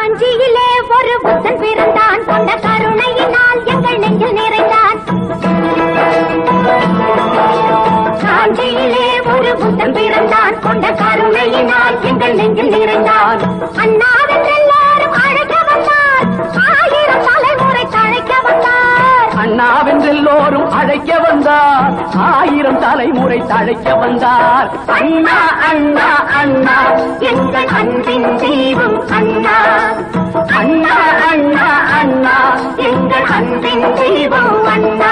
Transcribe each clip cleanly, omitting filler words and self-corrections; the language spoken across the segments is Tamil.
காஞ்சியிலே ஒரு புத்தன் பிறந்தான், கொண்ட கருணையினால் எங்கள் நெஞ்சில் நிறைந்தான். காஞ்சியிலே ஒரு புத்தன் பிறந்தான், கொண்ட கருணையினால் எங்கள் நெஞ்சில் நிறைந்தான். அண்ணாவென்று எல்லாரும் அழைக்க வந்தார், ஆயிரம் தலைமுறை தழைக்க வந்தார். அண்ணாவென்றெல்லோரும் அழைக்க வந்தார், ஆயிரம் தலைமுறை தழைக்க வந்தார். அண்ணா அண்ணா அண்ணா எங்கள் அன்பின் தெய்வம் அண்ணா. அண்ணா அண்ணா அண்ணா எங்கள் அன்பின் தெய்வம் அண்ணா.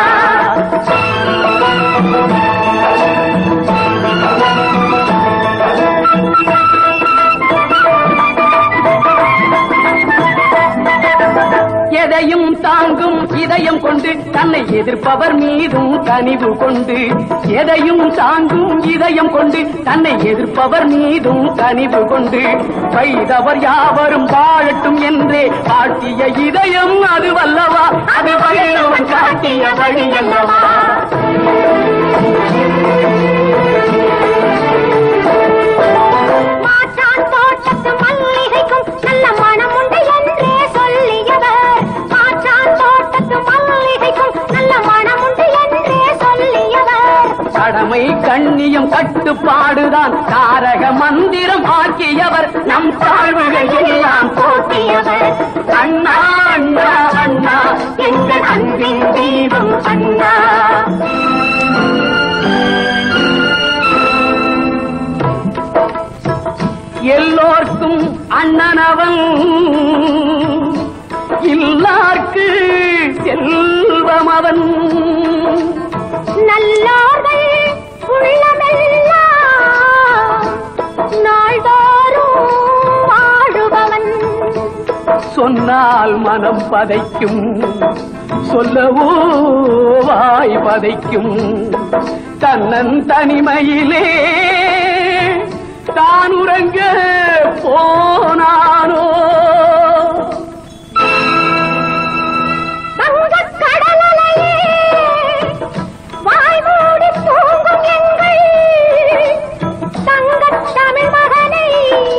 எதையும் தாங்கும் இதயம் கொண்டு தன்னை எதிர்ப்பவர் மீதும் கனிவு கொண்டு, எதையும் தாங்கும் இதயம் கொண்டு தன்னை எதிர்ப்பவர் மீதும் கனிவு கொண்டு, வைதவர் யாவரும் வாழட்டும் என்றே காட்டிய இதயம் அது வல்லவா, அது வள்ளுவன் காட்டிய வழி அல்லவா. மாற்றான் தோட்டத்து மல்லிகைக்கும் நல்ல மனம் உண்டு என்றே சொல்லியவர். மாற்றான் தோட்டத்து மல்லிகைக்கும் நல்ல மனம் உண்டு என்றே சொல்லியவர். கடமை கண்ணியம் கட்டுப்பாடுதான் தாரக மந்திரம் ஆக்கியவர், நம் தாழ்வுகள் எல்லாம் போக்கியவர். அண்ணா அண்ணா அண்ணா எங்கள் அன்பின் தெய்வம் அண்ணா. எல்லோர்க்கும் அண்ணனவன், இல்லார்க்கு செல்வம் அவன். நல்லோர்கள் உள்ளமெல்லாம் நாள்தோறும் வாழுபவன். சொன்னால் மனம் பதைக்கும், சொல்லவோ வாய் பதைக்கும். தன்னன் தனிமையிலே தான் உறங்க போனானோ. தங்கக் கடலையே வாய் மூடி தூங்கும் எங்கள் தங்கத் தமிழ் மகனை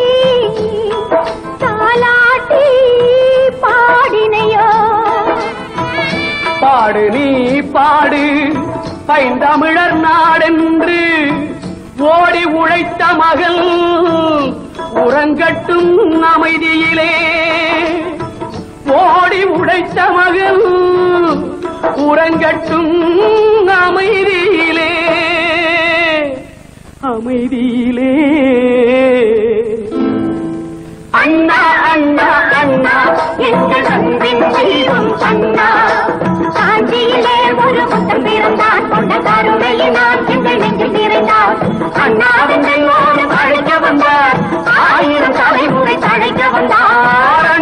தாலாட்டி பாடினையோ. பாடு நீ பாடு பைந்தமிழர் நாடென்று ஓடி உழைத்த மகள் உறங்கட்டும் அமைதியிலே. ஓடி உழைத்த மகள் உறங்கட்டும் அமைதியிலே, அமைதியிலே. அண்ணா அண்ணா அண்ணா எங்கள் அன்பின் தெய்வம் அண்ணா. காஞ்சியிலே ஒரு புத்தன் பிறந்தான், கொண்ட கருணையினால் எங்கள் நெஞ்சில் நிறைந்தான். அண்ணாவென்று அழைக்க வந்தார், ஆயிரம் தலைமுறை தழைக்க வந்தார்.